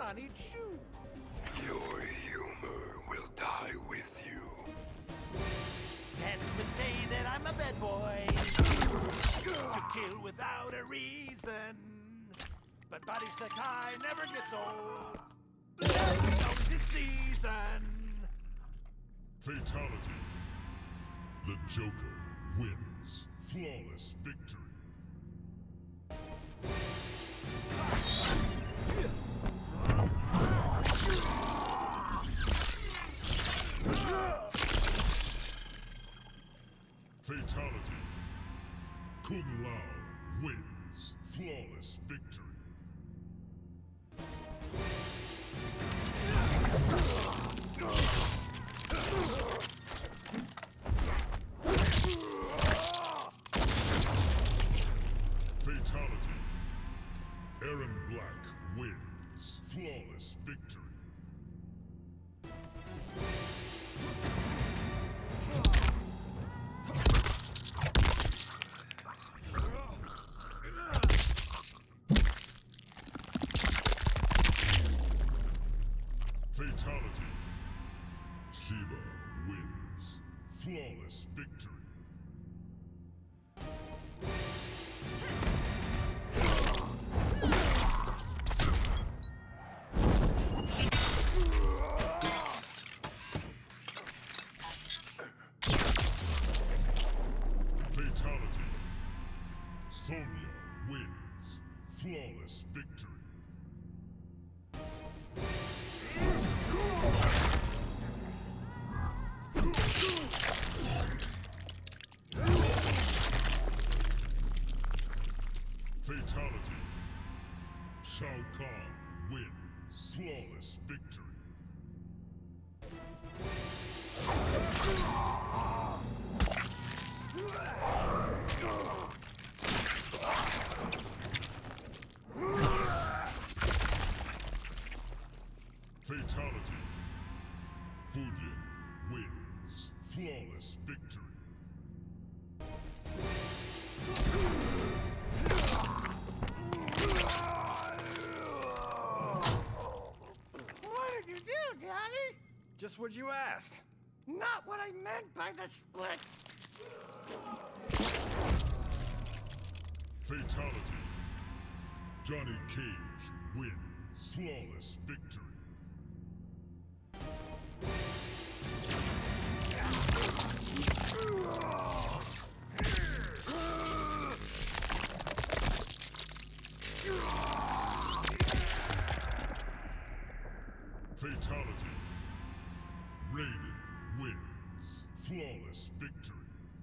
Johnny Chew. Your humor will die with you. Heads would say that I'm a bad boy, to kill without a reason. But Body Sakai never gets old, always in season. Fatality. The Joker wins. Flawless victory. Fatality. Kung Lao wins. Flawless victory. Fatality. Aaron Black wins. Flawless victory. Fatality. Shiva wins. Flawless victory. Fatality. Sonya wins. Flawless victory. Fatality. Shao Kahn wins. Flawless victory. Fatality. Fujin wins. Flawless victory. What did you do, Johnny? Just what you asked. Not what I meant by the splits. Fatality. Johnny Cage wins. Flawless victory. Fatality. Raiden wins. Flawless victory.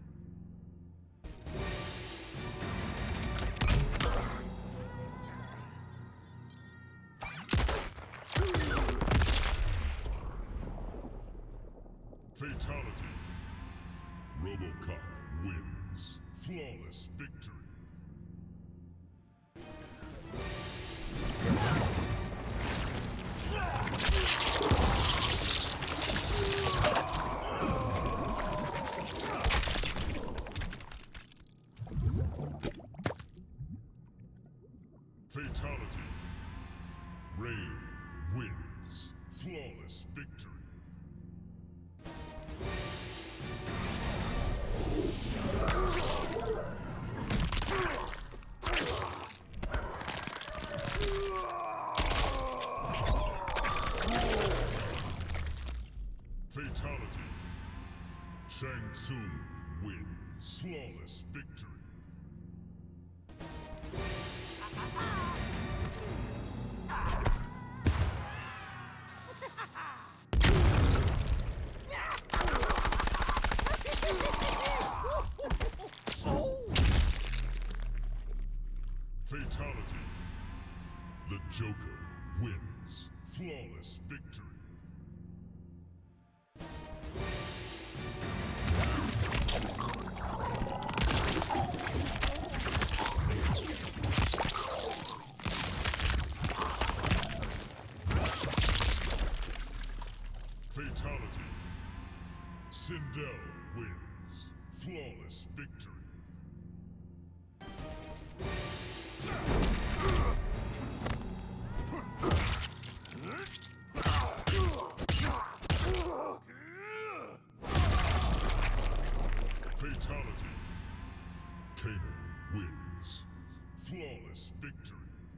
Fatality. RoboCop wins. Flawless victory. Fatality. Rain wins. Flawless victory. Fatality. Shang Tsung wins. Flawless victory. Fatality. The Joker wins. Flawless victory. Fatality. Sindel wins. Flawless victory. Fatality. Kano wins. Flawless victory.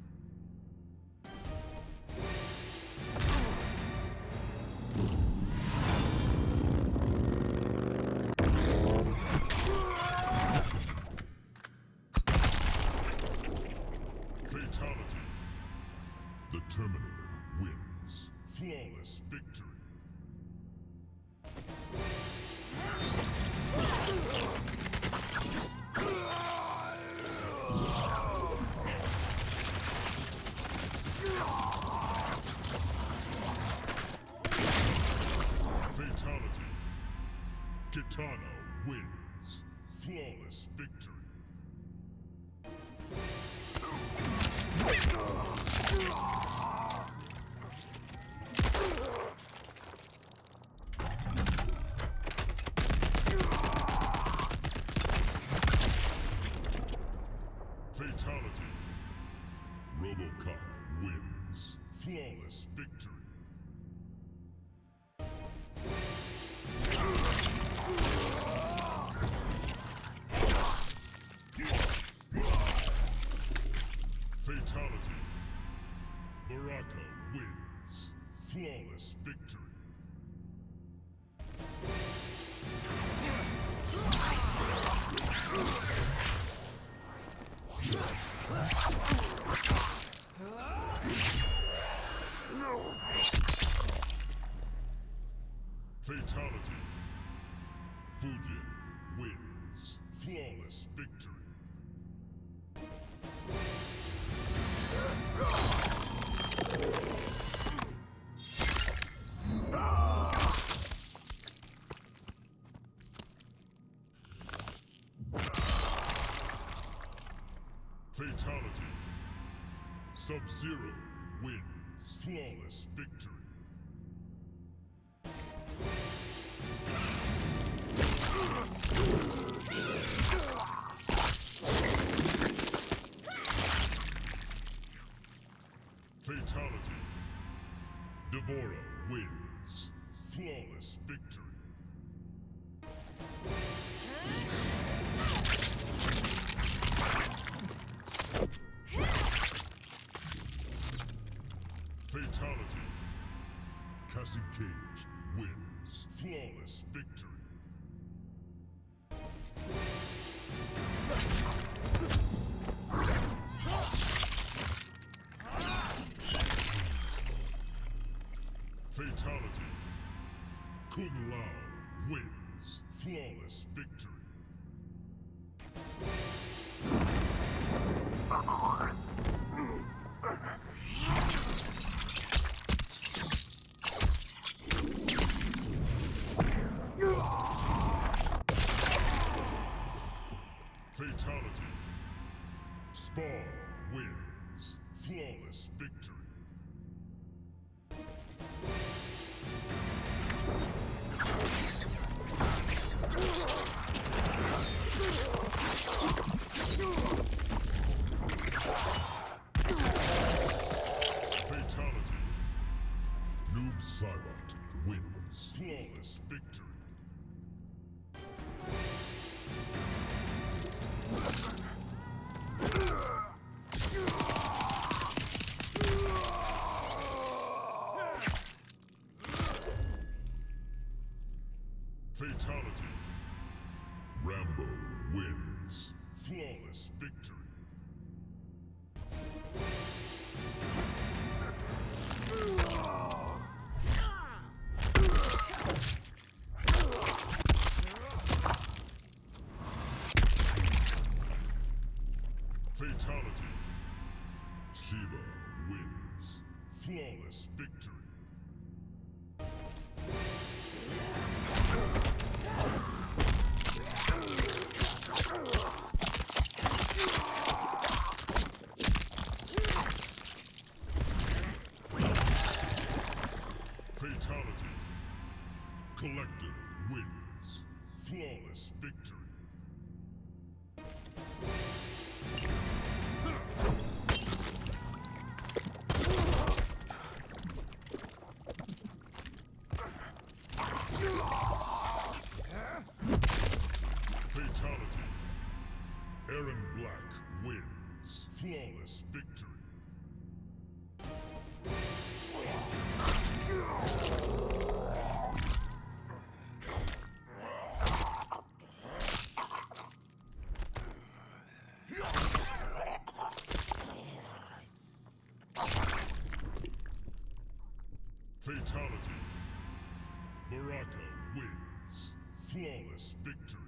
Fatality. The Terminator wins. Flawless victory. Fatality. Kitana wins. Flawless victory. Fatality. RoboCop wins. Flawless victory. Fatality. Baraka wins. Flawless victory. Fatality. Fujin wins. Flawless victory. Fatality. Sub-Zero wins. Flawless victory. Fatality. Devora wins. Flawless victory. Fatality. Cassie Cage wins. Flawless victory. Fatality. Kung Lao wins. Flawless victory. Fatality. Spawn wins. Flawless victory. Fatality. Noob Saibot wins. Flawless victory. Fatality. Rambo wins. Flawless victory. Fatality. Shiva wins. Flawless victory. Fatality. Collector wins. Flawless victory. Fatality. Fatality. Aaron Black wins. Flawless victory. Fatality. Baraka wins. Flawless victory.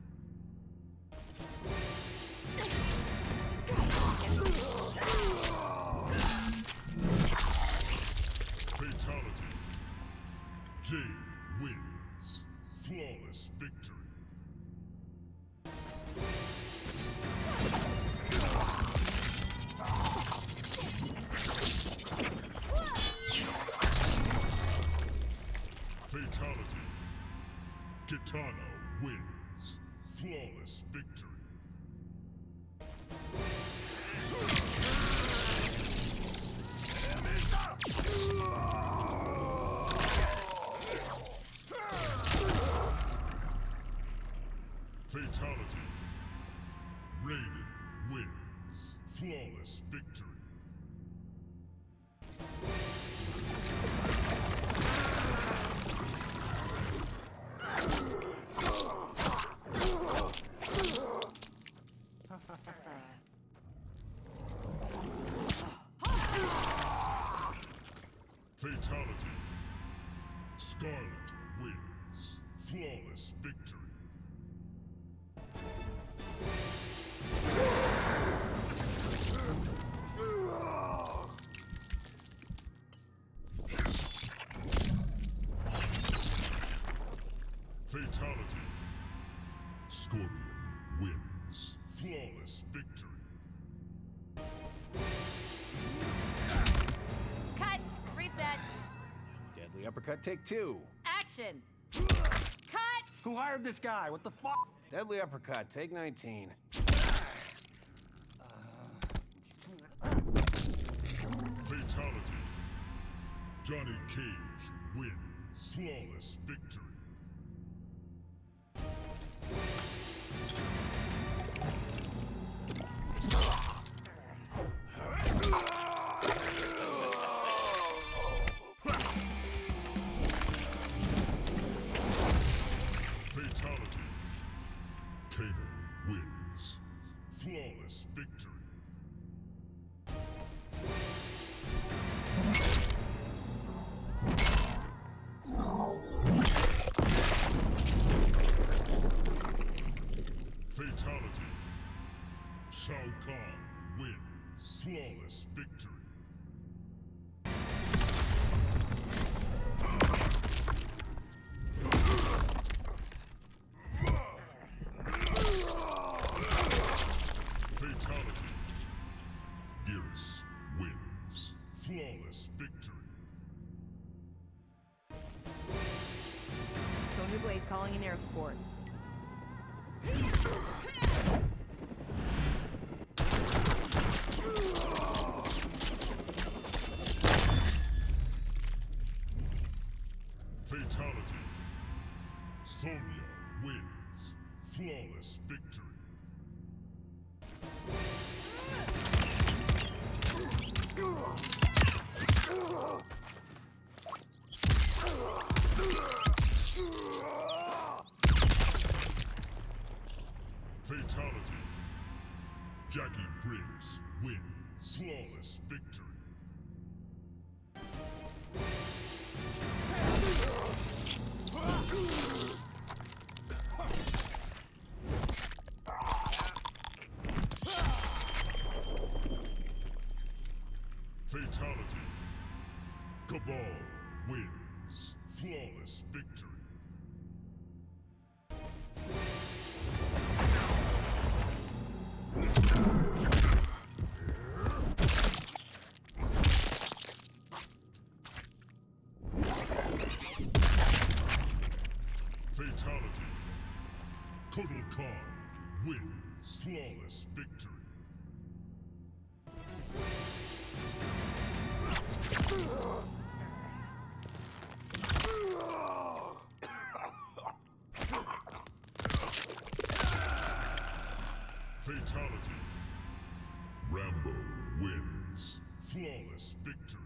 Fatality. Jade wins. Flawless victory. Fatality. Kitana wins. Flawless victory. Fatality. Raiden wins. Flawless victory. Fatality. Scarlet wins. Flawless victory. Fatality. Scorpion wins. Flawless victory. Cut! Reset! Deadly uppercut, take two. Action! Cut! Who hired this guy? What the fuck? Deadly uppercut, take 19. Fatality. Johnny Cage wins. Flawless victory. Fatality. Kano wins. Flawless victory. Fatality. Shao Kahn wins. Flawless victory. Fatality. Geras wins. Flawless victory. Sonya Blade calling in air support. Fatality. Sonya wins. Flawless victory. Fatality. Jackie Briggs wins. Flawless victory. Fatality. Cabal wins. Flawless victory. Fatality. Kotal Khan wins. Flawless victory. Fatality. Rambo wins. Flawless victory.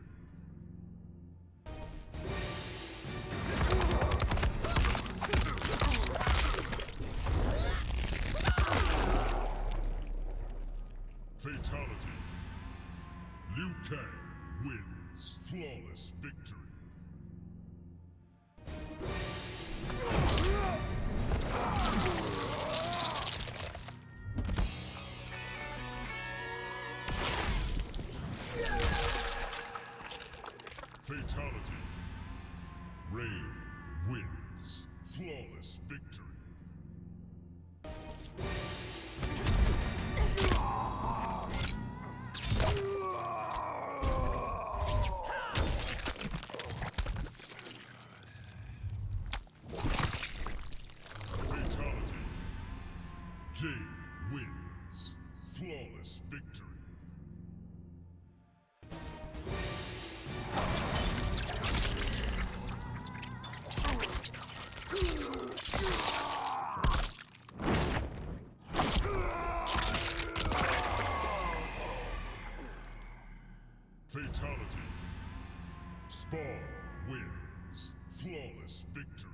Fatality. Liu Kang wins. Flawless victory. Fatality. Rain wins. Flawless victory. Fatality. Jade wins. Flawless victory. Fatality. Spawn wins. Flawless victory.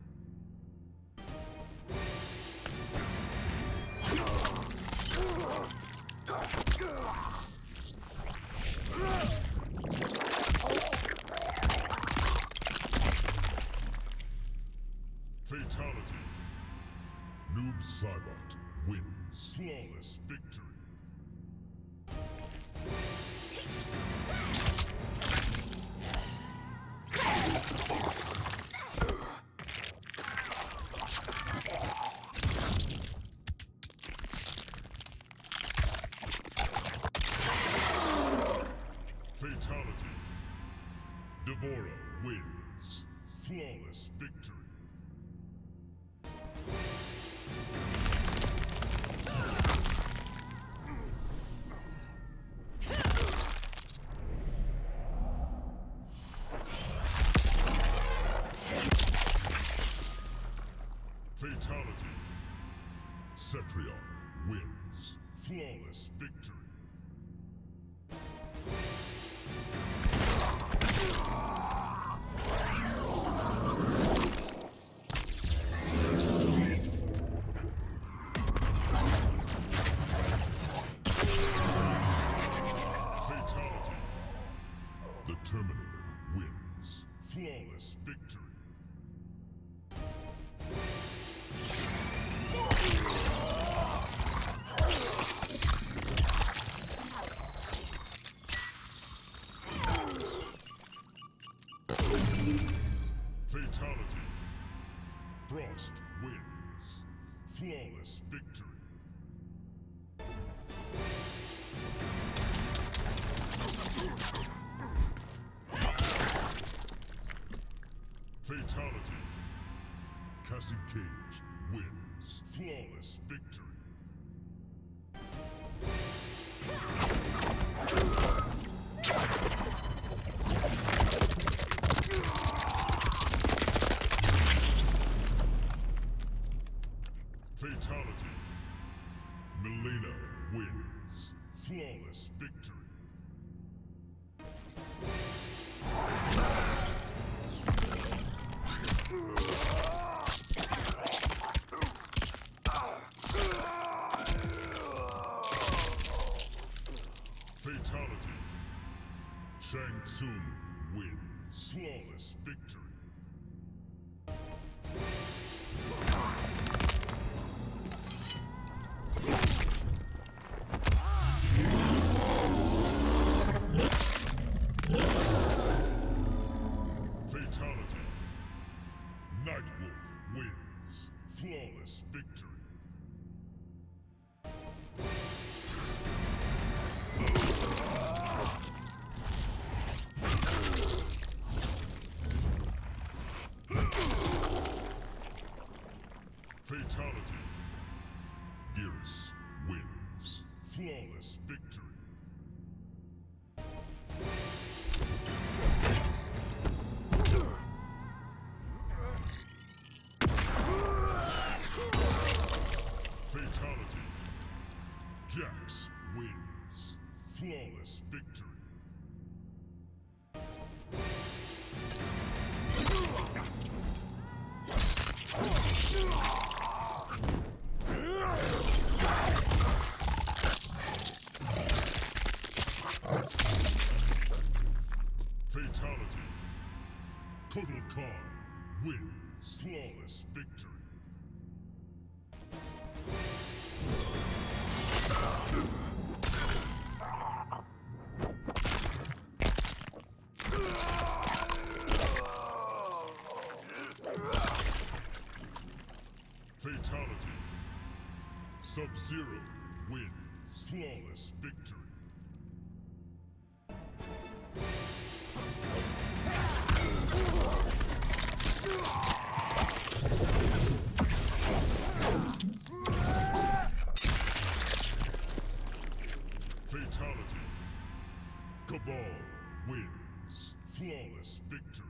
Fatality. Noob Saibot wins. Flawless victory. Fatality. Devora wins. Flawless victory. Fatality. Cetrion wins. Flawless victory. Fatality. The Terminator wins. Flawless victory. Fatality. Frost wins. Flawless victory. Fatality. Cassie Cage wins. Flawless victory. Fatality. Melina wins. Flawless victory. Fatality. Shang Tsung wins. Flawless victory. Fatality. Nightwolf wins. Flawless victory. Fatality. Geras wins. Flawless victory. Fatality. Jax wins. Flawless victory. Fatality. Kotal Khan wins. Flawless victory. Fatality. Sub-Zero wins. Flawless victory. Fatality. Cabal wins. Flawless victory.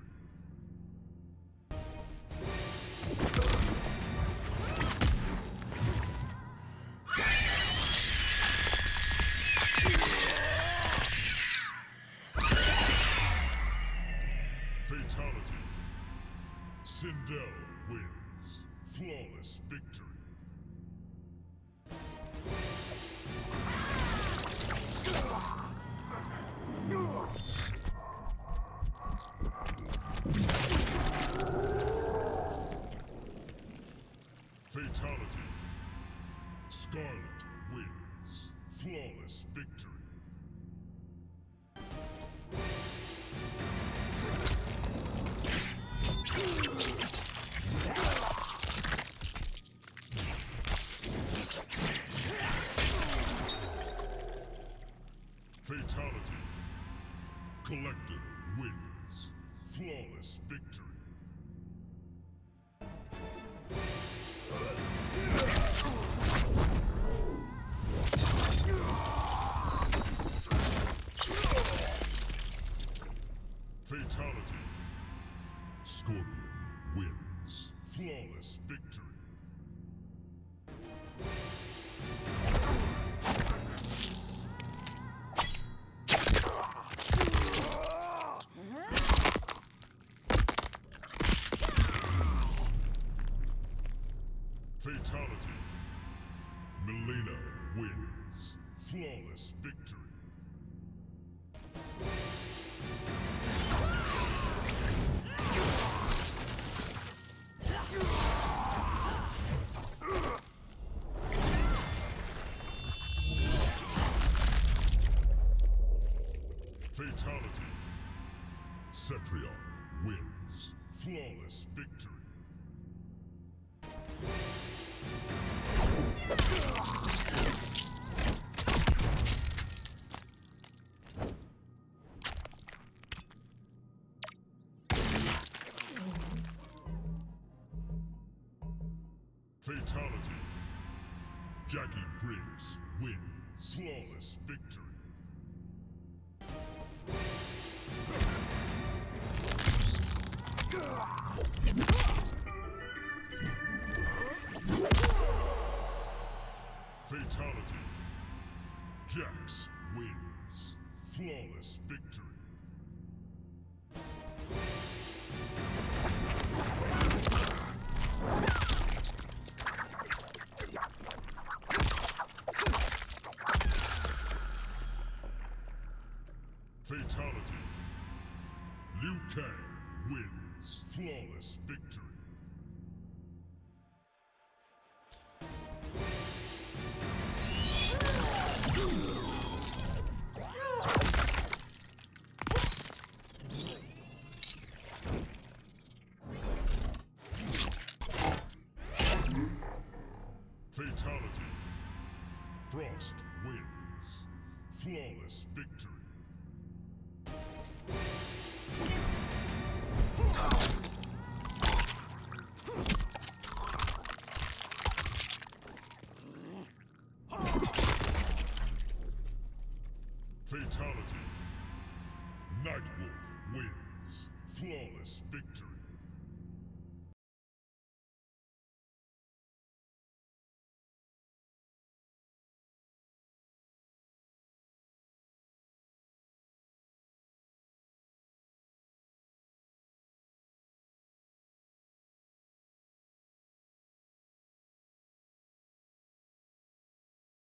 Fatality. Sindel wins. Flawless victory. Fatality. Skarlet wins. Flawless victory. Fatality. Collector wins. Flawless victory. Fatality. Scorpion wins. Flawless victory. Fatality. Melina wins. Flawless victory. Fatality. Cetrion wins. Flawless victory. Fatality. Jackie Briggs wins. Flawless victory. Fatality. Jax wins. Flawless victory. Fatality. Liu Kang wins. Flawless victory. Fatality. Frost wins. Flawless victory. Fatality. Nightwolf wins. Flawless victory.